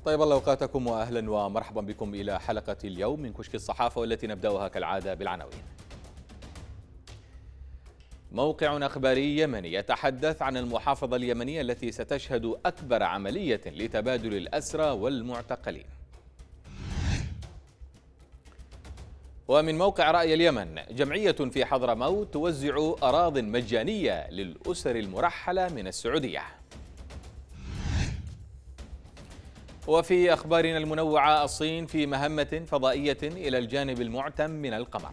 طيب الله أوقاتكم وأهلا ومرحبا بكم إلى حلقة اليوم من كشك الصحافة، والتي نبدأها كالعادة بالعناوين. موقع أخباري يمني يتحدث عن المحافظة اليمنية التي ستشهد أكبر عملية لتبادل الأسرى والمعتقلين. ومن موقع رأي اليمن، جمعية في حضرموت توزع أراضٍ مجانية للأسر المرحلة من السعودية. وفي أخبارنا المنوعة، الصين في مهمة فضائية إلى الجانب المعتم من القمر.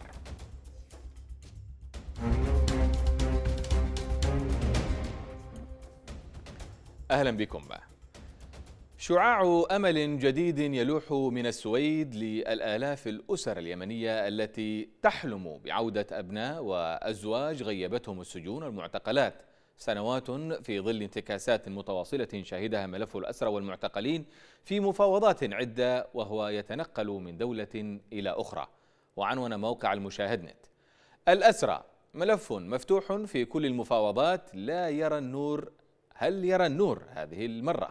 أهلا بكم. شعاع أمل جديد يلوح من السويد للآلاف الأسر اليمنية التي تحلم بعودة أبناء وأزواج غيبتهم السجون والمعتقلات سنوات في ظل انتكاسات متواصلة شهدها ملف الأسرى والمعتقلين في مفاوضات عدة، وهو يتنقل من دولة إلى أخرى. وعنون موقع المشاهد نت: الأسرى ملف مفتوح في كل المفاوضات، لا يرى النور. هل يرى النور هذه المرة؟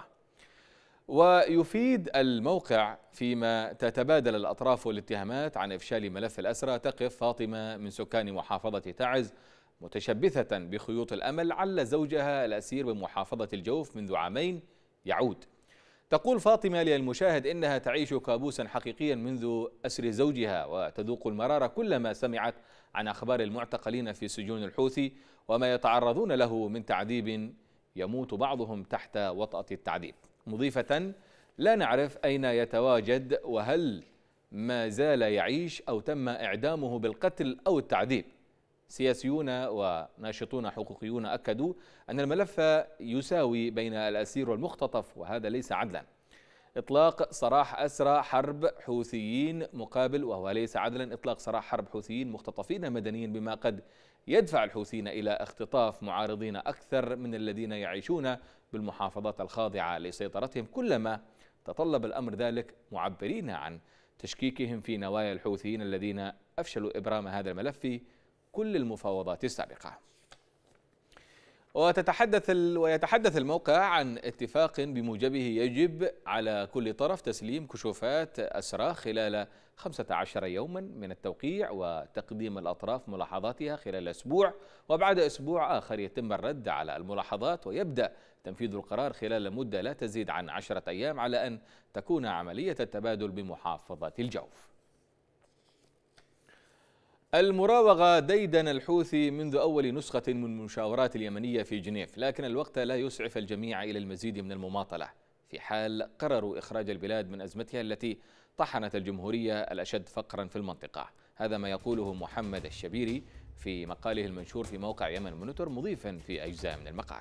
ويفيد الموقع: فيما تتبادل الأطراف والاتهامات عن إفشال ملف الأسرى، تقف فاطمة من سكان محافظة تعز متشبثة بخيوط الأمل عل زوجها الأسير بمحافظة الجوف منذ عامين يعود. تقول فاطمة للمشاهد إنها تعيش كابوسا حقيقيا منذ أسر زوجها، وتذوق المرارة كلما سمعت عن أخبار المعتقلين في سجون الحوثي وما يتعرضون له من تعذيب، يموت بعضهم تحت وطأة التعذيب. مضيفة: لا نعرف أين يتواجد، وهل ما زال يعيش أو تم إعدامه بالقتل أو التعذيب. سياسيون وناشطون حقوقيون أكدوا أن الملف يساوي بين الأسير والمختطف، وهذا ليس عدلا. إطلاق سراح أسرى حرب حوثيين مقابل، وهو ليس عدلا، إطلاق سراح حرب حوثيين مختطفين مدنيين، بما قد يدفع الحوثيين إلى اختطاف معارضين أكثر من الذين يعيشون بالمحافظات الخاضعة لسيطرتهم، كلما تطلب الأمر ذلك، معبرين عن تشكيكهم في نوايا الحوثيين الذين أفشلوا إبرام هذا الملف في كل المفاوضات السابقة. ويتحدث الموقع عن اتفاق بموجبه يجب على كل طرف تسليم كشوفات أسرى خلال 15 يوما من التوقيع، وتقديم الأطراف ملاحظاتها خلال أسبوع، وبعد أسبوع آخر يتم الرد على الملاحظات، ويبدأ تنفيذ القرار خلال مدة لا تزيد عن 10 أيام، على أن تكون عملية التبادل بمحافظة الجوف. المراوغة ديدن الحوثي منذ أول نسخة من المشاورات اليمنية في جنيف، لكن الوقت لا يسعف الجميع إلى المزيد من المماطلة، في حال قرروا إخراج البلاد من أزمتها التي طحنت الجمهورية الأشد فقرا في المنطقة. هذا ما يقوله محمد الشبيري في مقاله المنشور في موقع يمن مونيتور، مضيفا في أجزاء من المقال: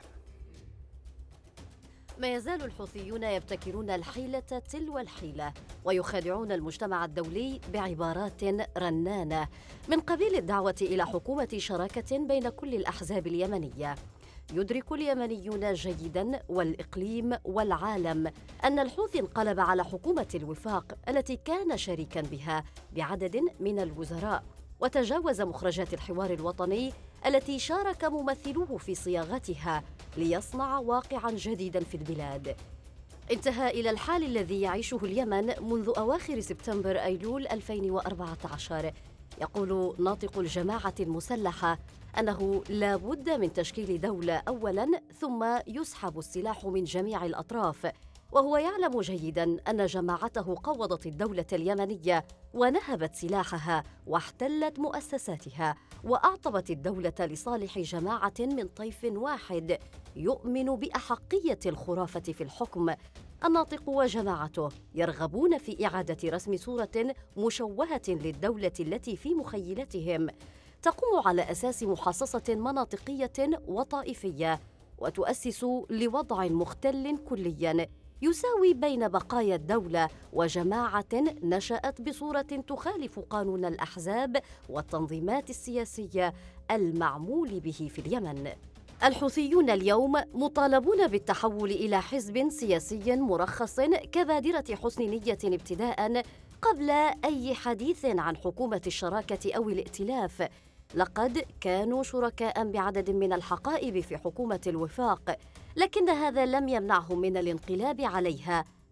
ما يزال الحوثيون يبتكرون الحيلة تلو الحيلة، ويخادعون المجتمع الدولي بعبارات رنانة من قبيل الدعوة إلى حكومة شراكة بين كل الأحزاب اليمنية. يدرك اليمنيون جيدا والإقليم والعالم أن الحوثي انقلب على حكومة الوفاق التي كان شريكا بها بعدد من الوزراء، وتجاوز مخرجات الحوار الوطني التي شارك ممثلوه في صياغتها ليصنع واقعا جديدا في البلاد. انتهى إلى الحال الذي يعيشه اليمن منذ أواخر سبتمبر أيلول 2014. يقول ناطق الجماعة المسلحة أنه لا بد من تشكيل دولة أولا، ثم يسحب السلاح من جميع الأطراف، وهو يعلم جيدا أن جماعته قوضت الدولة اليمنية ونهبت سلاحها واحتلت مؤسساتها، وأعطبت الدولة لصالح جماعة من طيف واحد يؤمن بأحقية الخرافة في الحكم. الناطق وجماعته يرغبون في إعادة رسم صورة مشوهة للدولة التي في مخيلتهم تقوم على أساس محاصصة مناطقية وطائفية، وتؤسس لوضع مختل كليا يساوي بين بقايا الدولة وجماعة نشأت بصورة تخالف قانون الأحزاب والتنظيمات السياسية المعمول به في اليمن. الحوثيون اليوم مطالبون بالتحول إلى حزب سياسي مرخص كبادرة حسن نية ابتداء، قبل أي حديث عن حكومة الشراكة أو الائتلاف. لقد كانوا شركاء بعدد من الحقائب في حكومة الوفاق، لكن هذا لم يمنعهم من الانقلاب عليها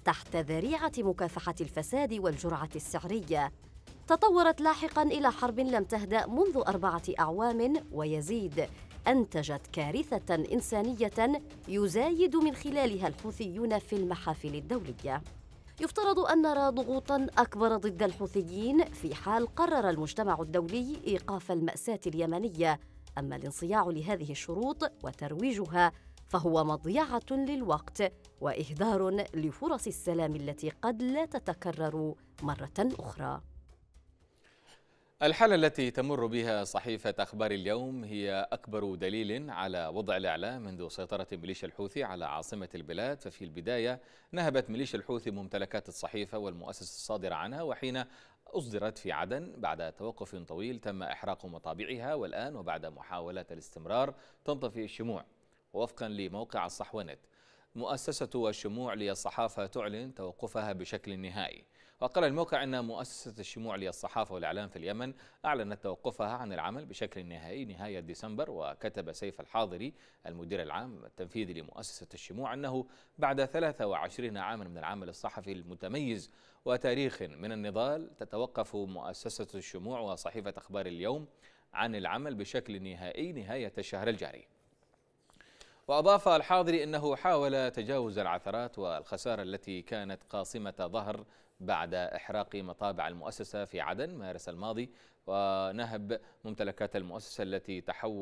تحت ذريعة مكافحة الفساد والجرعة السعرية. تطورت لاحقاً إلى حرب لم تهدأ منذ 4 أعوام ويزيد، أنتجت كارثة إنسانية يزايد من خلالها الحوثيون في المحافل الدولية. يفترض أن نرى ضغوطاً أكبر ضد الحوثيين في حال قرر المجتمع الدولي إيقاف المأساة اليمنية، أما الانصياع لهذه الشروط وترويجها فهو مضيعة للوقت وإهدار لفرص السلام التي قد لا تتكرر مرة أخرى. الحالة التي تمر بها صحيفة أخبار اليوم هي أكبر دليل على وضع الإعلام منذ سيطرة ميليشيا الحوثي على عاصمة البلاد. ففي البداية نهبت ميليشيا الحوثي ممتلكات الصحيفة والمؤسسة الصادرة عنها، وحين أصدرت في عدن بعد توقف طويل تم إحراق مطابعها، والآن وبعد محاولة الاستمرار تنطفئ الشموع. ووفقا لموقع الصحونت، مؤسسة الشموع للصحافة تعلن توقفها بشكل نهائي. وقال الموقع أن مؤسسة الشموع للصحافة والإعلام في اليمن أعلنت توقفها عن العمل بشكل نهائي نهاية ديسمبر. وكتب سيف الحاضري المدير العام التنفيذي لمؤسسة الشموع أنه بعد 23 عاما من العمل الصحفي المتميز وتاريخ من النضال تتوقف مؤسسة الشموع وصحيفة أخبار اليوم عن العمل بشكل نهائي نهاية الشهر الجاري. وأضاف الحاضري أنه حاول تجاوز العثرات والخسارة التي كانت قاصمة ظهر بعد إحراق مطابع المؤسسة في عدن مارس الماضي ونهب ممتلكات المؤسسة التي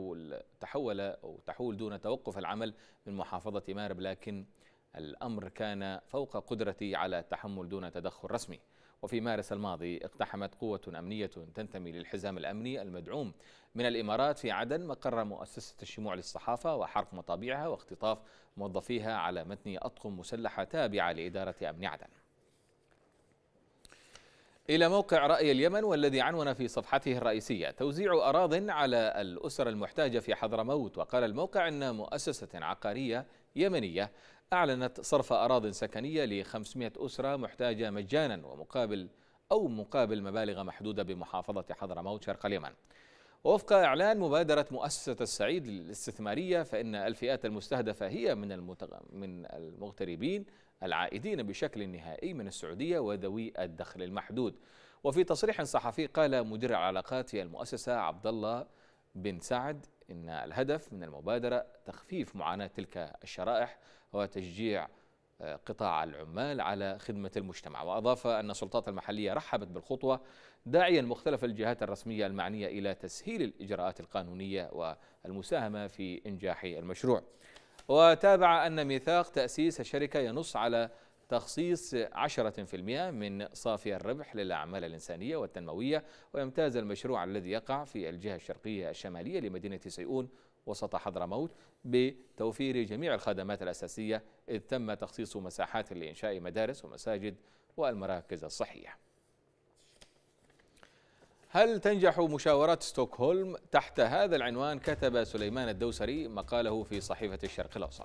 تحول دون توقف العمل من محافظة مارب، لكن الأمر كان فوق قدرتي على التحمل دون تدخل رسمي. وفي مارس الماضي اقتحمت قوة أمنية تنتمي للحزام الأمني المدعوم من الإمارات في عدن مقر مؤسسة الشموع للصحافة وحرق مطابعها واختطاف موظفيها على متن أطقم مسلحة تابعة لإدارة أمن عدن. إلى موقع رأي اليمن، والذي عنون في صفحته الرئيسية توزيع أراضٍ على الأسر المحتاجة في حضرموت. وقال الموقع أن مؤسسة عقارية يمنية أعلنت صرف أراضٍ سكنية ل 500 أسرة محتاجة مجانا مقابل مبالغ محدودة بمحافظة حضرموت شرق اليمن. ووفق إعلان مبادرة مؤسسة السعيد الاستثمارية، فإن الفئات المستهدفة هي من المغتربين العائدين بشكل نهائي من السعودية وذوي الدخل المحدود. وفي تصريح صحفي قال مدير العلاقات في المؤسسة عبد الله بن سعد إن الهدف من المبادرة تخفيف معاناة تلك الشرائح وتشجيع قطاع العمال على خدمة المجتمع. وأضاف أن السلطات المحلية رحبت بالخطوة، داعيا مختلف الجهات الرسمية المعنية إلى تسهيل الإجراءات القانونية والمساهمة في إنجاح المشروع. وتابع أن ميثاق تأسيس الشركة ينص على تخصيص 10% من صافي الربح للأعمال الإنسانية والتنموية. ويمتاز المشروع الذي يقع في الجهة الشرقية الشمالية لمدينة سيئون وسط حضرموت بتوفير جميع الخدمات الأساسية، إذ تم تخصيص مساحات لإنشاء مدارس ومساجد والمراكز الصحية. هل تنجح مشاورات ستوكهولم؟ تحت هذا العنوان كتب سليمان الدوسري مقاله في صحيفة الشرق الأوسط.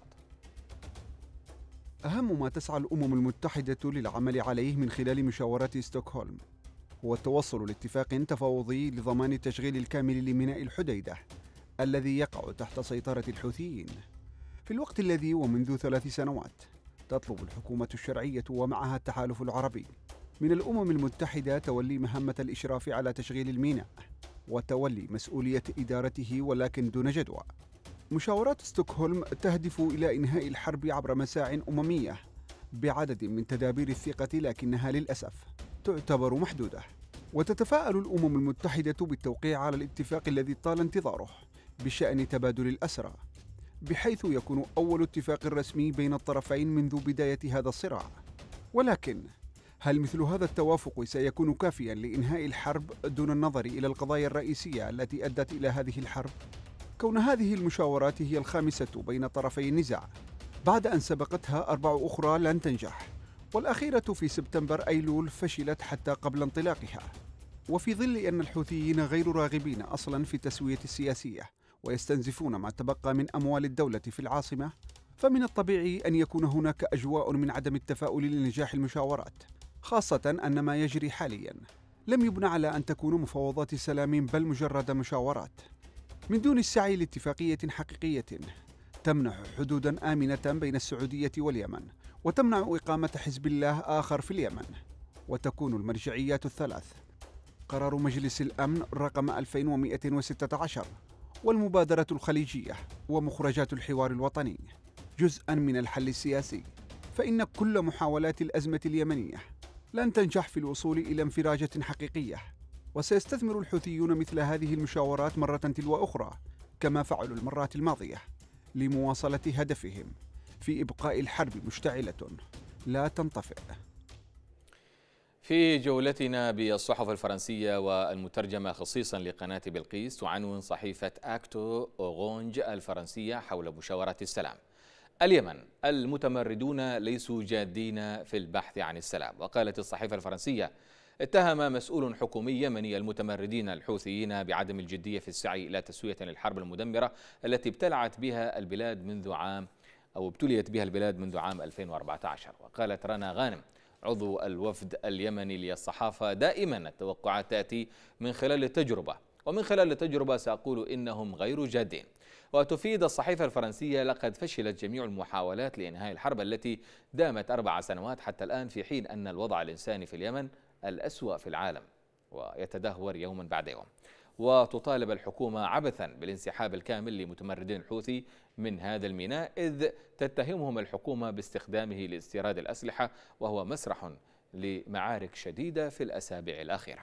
أهم ما تسعى الأمم المتحدة للعمل عليه من خلال مشاورات ستوكهولم هو التوصل لاتفاق تفاوضي لضمان التشغيل الكامل لميناء الحديدة الذي يقع تحت سيطرة الحوثيين، في الوقت الذي ومنذ 3 سنوات تطلب الحكومة الشرعية ومعها التحالف العربي من الأمم المتحدة تولي مهمة الإشراف على تشغيل الميناء وتولي مسؤولية إدارته، ولكن دون جدوى. مشاورات ستوكهولم تهدف إلى إنهاء الحرب عبر مساع أممية بعدد من تدابير الثقة، لكنها للأسف تعتبر محدودة. وتتفاءل الأمم المتحدة بالتوقيع على الاتفاق الذي طال انتظاره بشأن تبادل الأسرى، بحيث يكون أول اتفاق رسمي بين الطرفين منذ بداية هذا الصراع. ولكن هل مثل هذا التوافق سيكون كافيا لإنهاء الحرب دون النظر إلى القضايا الرئيسية التي أدت إلى هذه الحرب؟ كون هذه المشاورات هي الخامسة بين طرفي النزاع بعد أن سبقتها 4 أخرى لن تنجح، والأخيرة في سبتمبر أيلول فشلت حتى قبل انطلاقها. وفي ظل أن الحوثيين غير راغبين أصلا في التسوية السياسية ويستنزفون ما تبقى من أموال الدولة في العاصمة، فمن الطبيعي أن يكون هناك أجواء من عدم التفاؤل لنجاح المشاورات، خاصة أن ما يجري حاليا لم يبنى على أن تكون مفاوضات سلام بل مجرد مشاورات من دون السعي لاتفاقية حقيقية تمنح حدودا آمنة بين السعودية واليمن وتمنع إقامة حزب الله آخر في اليمن. وتكون المرجعيات الثلاث: قرار مجلس الأمن رقم 2116 والمبادرة الخليجية ومخرجات الحوار الوطني جزءاً من الحل السياسي، فإن كل محاولات الأزمة اليمنية لن تنجح في الوصول إلى انفراجة حقيقية، وسيستثمر الحوثيون مثل هذه المشاورات مرة تلو أخرى كما فعلوا المرات الماضية لمواصلة هدفهم في إبقاء الحرب مشتعلة لا تنطفئ. في جولتنا بالصحف الفرنسية والمترجمة خصيصا لقناة بلقيس، تعنون صحيفة أكتو أورانج الفرنسية حول مشاورات السلام: اليمن، المتمردون ليسوا جادين في البحث عن السلام. وقالت الصحيفة الفرنسية: اتهم مسؤول حكومي يمني المتمردين الحوثيين بعدم الجدية في السعي إلى تسوية الحرب المدمرة التي ابتليت بها البلاد منذ عام 2014. وقالت رنا غانم عضو الوفد اليمني للصحافة: دائما التوقعات تأتي من خلال التجربة، ومن خلال التجربة سأقول إنهم غير جادين. وتفيد الصحيفة الفرنسية: لقد فشلت جميع المحاولات لإنهاء الحرب التي دامت 4 سنوات حتى الآن، في حين أن الوضع الإنساني في اليمن الأسوأ في العالم ويتدهور يوما بعد يوم. وتطالب الحكومة عبثا بالانسحاب الكامل لمتمردين الحوثي من هذا الميناء، إذ تتهمهم الحكومة باستخدامه لاستيراد الأسلحة، وهو مسرح لمعارك شديدة في الأسابيع الأخيرة.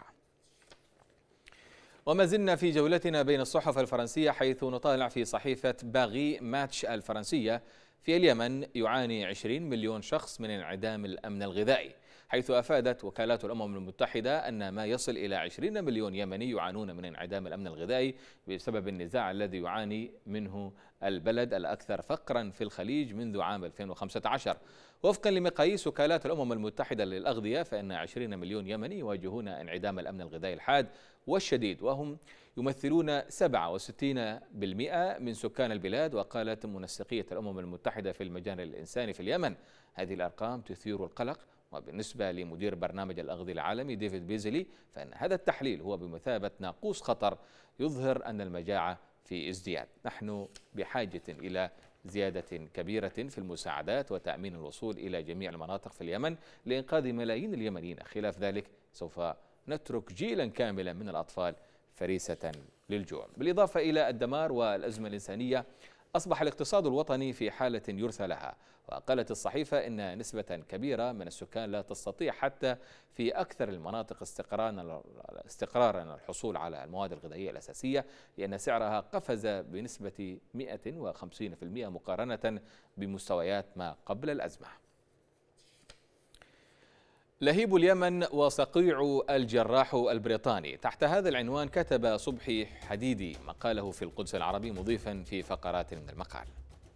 وما زلنا في جولتنا بين الصحف الفرنسية، حيث نطالع في صحيفة باغي ماتش الفرنسية: في اليمن يعاني 20 مليون شخص من انعدام الأمن الغذائي، حيث أفادت وكالات الأمم المتحدة أن ما يصل إلى 20 مليون يمني يعانون من انعدام الأمن الغذائي بسبب النزاع الذي يعاني منه البلد الأكثر فقرا في الخليج منذ عام 2015. وفقا لمقاييس وكالات الأمم المتحدة للأغذية، فإن 20 مليون يمني يواجهون انعدام الأمن الغذائي الحاد والشديد، وهم يمثلون 67% من سكان البلاد. وقالت منسقية الأمم المتحدة في المجال الإنساني في اليمن: هذه الأرقام تثير القلق. وبالنسبة لمدير برنامج الأغذية العالمي ديفيد بيزلي، فإن هذا التحليل هو بمثابة ناقوس خطر يظهر أن المجاعة في ازدياد. نحن بحاجة إلى زيادة كبيرة في المساعدات وتأمين الوصول إلى جميع المناطق في اليمن لإنقاذ ملايين اليمنيين، خلاف ذلك سوف نترك جيلا كاملا من الأطفال فريسة للجوع. بالإضافة إلى الدمار والأزمة الإنسانية، أصبح الاقتصاد الوطني في حالة يرثى لها. وقالت الصحيفة إن نسبة كبيرة من السكان لا تستطيع حتى في أكثر المناطق استقرارا الحصول على المواد الغذائية الأساسية، لأن سعرها قفز بنسبة 150% مقارنة بمستويات ما قبل الأزمة. لهيب اليمن وصقيع الجراح البريطاني. تحت هذا العنوان كتب صبحي حديدي مقاله في القدس العربي، مضيفا في فقرات من المقال: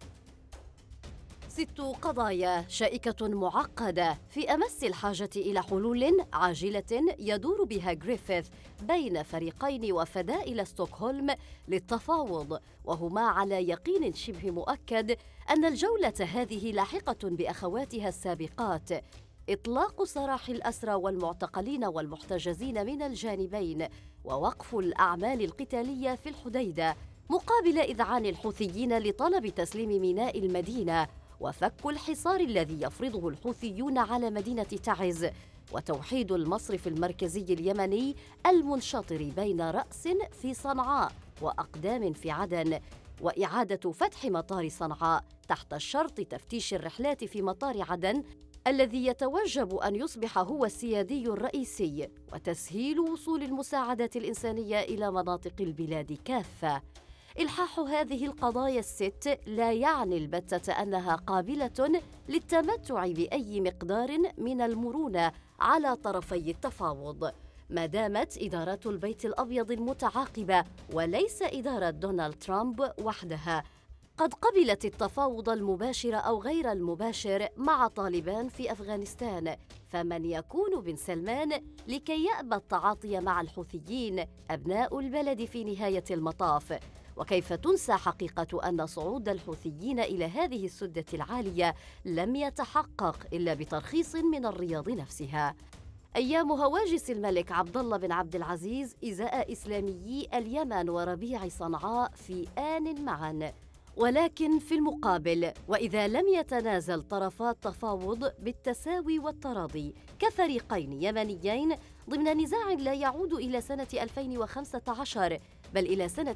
6 قضايا شائكة معقدة في أمس الحاجة إلى حلول عاجلة يدور بها غريفيث بين فريقين وفدا إلى ستوكهولم للتفاوض، وهما على يقين شبه مؤكد أن الجولة هذه لاحقة بأخواتها السابقات: إطلاق سراح الأسرى والمعتقلين والمحتجزين من الجانبين، ووقف الأعمال القتالية في الحديدة مقابل إذعان الحوثيين لطلب تسليم ميناء المدينة، وفك الحصار الذي يفرضه الحوثيون على مدينة تعز، وتوحيد المصرف المركزي اليمني المنشطر بين رأس في صنعاء وأقدام في عدن، وإعادة فتح مطار صنعاء تحت شرط تفتيش الرحلات في مطار عدن الذي يتوجب أن يصبح هو السيادي الرئيسي، وتسهيل وصول المساعدات الإنسانية إلى مناطق البلاد كافة. إلحاح هذه القضايا ال6 لا يعني البتة أنها قابلة للتمتع بأي مقدار من المرونة على طرفي التفاوض، ما دامت إدارات البيت الأبيض المتعاقبة وليس إدارة دونالد ترامب وحدها قد قبلت التفاوض المباشر أو غير المباشر مع طالبان في أفغانستان، فمن يكون بن سلمان لكي يأبى التعاطي مع الحوثيين أبناء البلد في نهاية المطاف؟ وكيف تنسى حقيقة أن صعود الحوثيين إلى هذه السدة العالية لم يتحقق إلا بترخيص من الرياض نفسها؟ أيام هواجس الملك عبد الله بن عبد العزيز إزاء إسلاميي اليمن وربيع صنعاء في آن معا، ولكن في المقابل، وإذا لم يتنازل طرفا التفاوض بالتساوي والتراضي كفريقين يمنيين ضمن نزاع لا يعود إلى سنة 2015 بل إلى سنة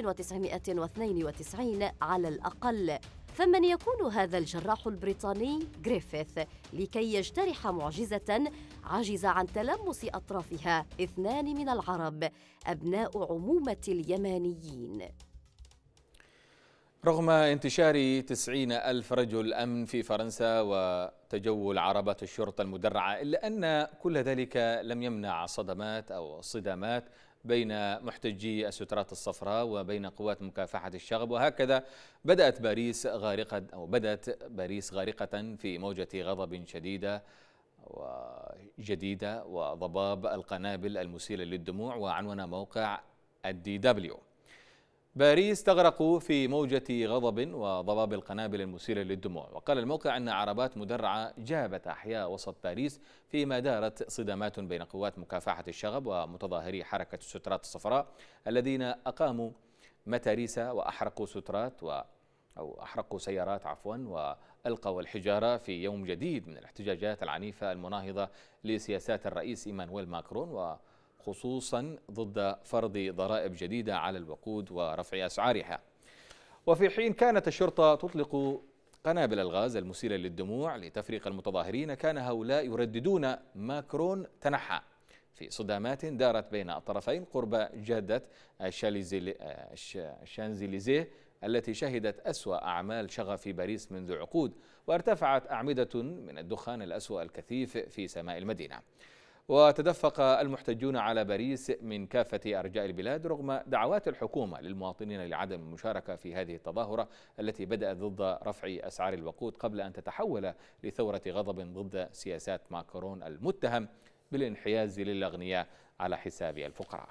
1992 على الأقل، فمن يكون هذا الجراح البريطاني غريفيث لكي يجترح معجزة عجز عن تلمس أطرافها 2 من العرب أبناء عمومة اليمانيين؟ رغم انتشار 90,000 رجل أمن في فرنسا وتجول عربات الشرطة المدرعة، إلا أن كل ذلك لم يمنع صدمات أو صدامات بين محتجي السترات الصفراء وبين قوات مكافحة الشغب. وهكذا بدأت باريس غارقة في موجة غضب جديدة وضباب القنابل المسيلة للدموع. وعنوان موقع الDW: باريس تغرق في موجة غضب وضباب القنابل المسيلة للدموع. وقال الموقع أن عربات مدرعة جابت أحياء وسط باريس فيما دارت صدامات بين قوات مكافحة الشغب ومتظاهري حركة السترات الصفراء الذين أقاموا متاريس وأحرقوا أحرقوا سيارات وألقوا الحجارة في يوم جديد من الاحتجاجات العنيفة المناهضة لسياسات الرئيس إيمانويل ماكرون، خصوصا ضد فرض ضرائب جديدة على الوقود ورفع أسعارها. وفي حين كانت الشرطة تطلق قنابل الغاز المسيلة للدموع لتفريق المتظاهرين، كان هؤلاء يرددون ماكرون تنحى في صدامات دارت بين الطرفين قرب جادة الشانزليزيه التي شهدت أسوأ أعمال شغب في باريس منذ عقود، وارتفعت أعمدة من الدخان الأسود الكثيف في سماء المدينة. وتدفق المحتجون على باريس من كافة أرجاء البلاد رغم دعوات الحكومة للمواطنين لعدم المشاركة في هذه التظاهرة التي بدأت ضد رفع أسعار الوقود قبل أن تتحول لثورة غضب ضد سياسات ماكرون المتهم بالانحياز للأغنياء على حساب الفقراء.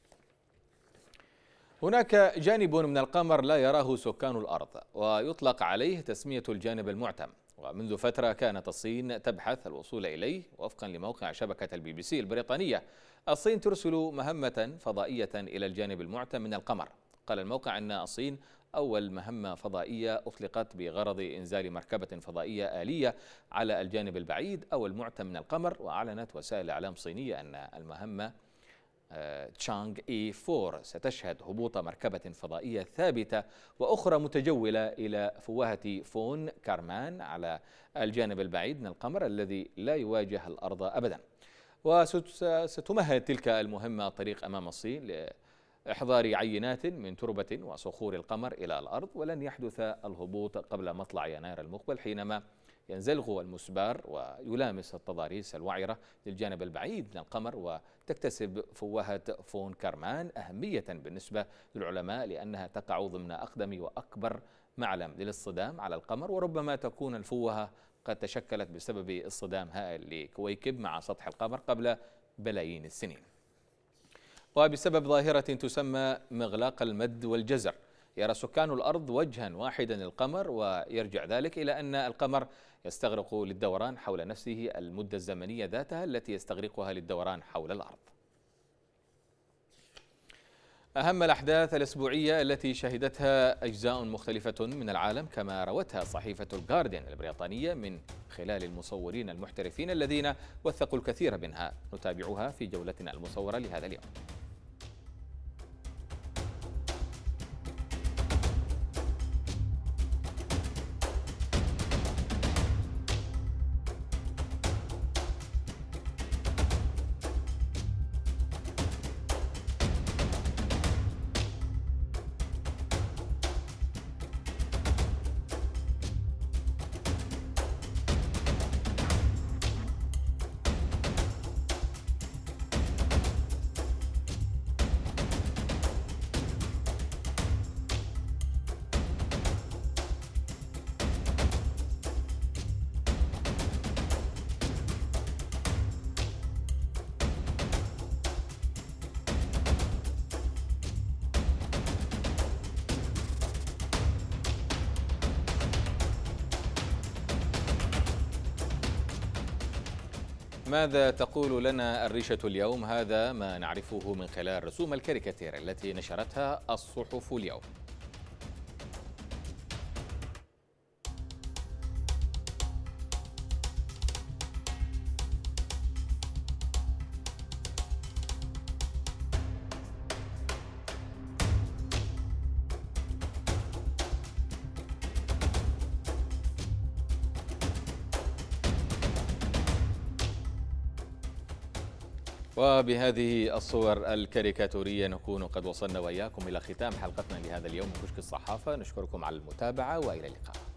هناك جانب من القمر لا يراه سكان الأرض ويطلق عليه تسمية الجانب المعتم، ومنذ فترة كانت الصين تبحث الوصول إليه. وفقا لموقع شبكة الBBC البريطانية، الصين ترسل مهمة فضائية إلى الجانب المعتم من القمر. قال الموقع أن الصين أول مهمة فضائية أطلقت بغرض إنزال مركبة فضائية آلية على الجانب البعيد أو المعتم من القمر. وأعلنت وسائل إعلام صينية أن المهمة تشانغ إي 4 ستشهد هبوط مركبة فضائية ثابتة وأخرى متجولة إلى فوهة فون كارمان على الجانب البعيد من القمر الذي لا يواجه الأرض أبدا. وستمهد تلك المهمة الطريق أمام الصين لإحضار عينات من تربة وصخور القمر إلى الأرض، ولن يحدث الهبوط قبل مطلع يناير المقبل حينما ينزلق المسبار ويلامس التضاريس الوعرة للجانب البعيد من القمر. وتكتسب فوهة فون كارمان أهمية بالنسبة للعلماء لأنها تقع ضمن أقدم وأكبر معلم للاصطدام على القمر، وربما تكون الفوهة قد تشكلت بسبب اصطدام هائل لكويكب مع سطح القمر قبل بلايين السنين. وبسبب ظاهرة تسمى مغلاق المد والجزر، يرى سكان الأرض وجها واحدا للقمر، ويرجع ذلك إلى أن القمر يستغرق للدوران حول نفسه المدة الزمنية ذاتها التي يستغرقها للدوران حول الأرض. أهم الأحداث الأسبوعية التي شهدتها أجزاء مختلفة من العالم كما روتها صحيفة الجارديان البريطانية من خلال المصورين المحترفين الذين وثقوا الكثير منها، نتابعها في جولتنا المصورة لهذا اليوم. ماذا تقول لنا الريشة اليوم؟ هذا ما نعرفه من خلال رسوم الكاريكاتير التي نشرتها الصحف اليوم. وبهذه الصور الكاريكاتورية نكون قد وصلنا وإياكم إلى ختام حلقتنا لهذا اليوم من كشك الصحافة. نشكركم على المتابعة وإلى اللقاء.